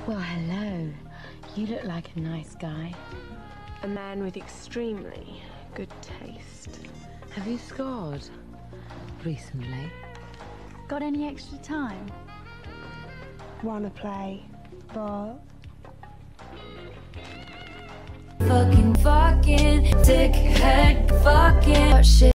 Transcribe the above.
Well, hello. You look like a nice guy. A man with extremely good taste. Have you scored recently? Got any extra time? Wanna play ball? Fucking, dickhead, fucking shit.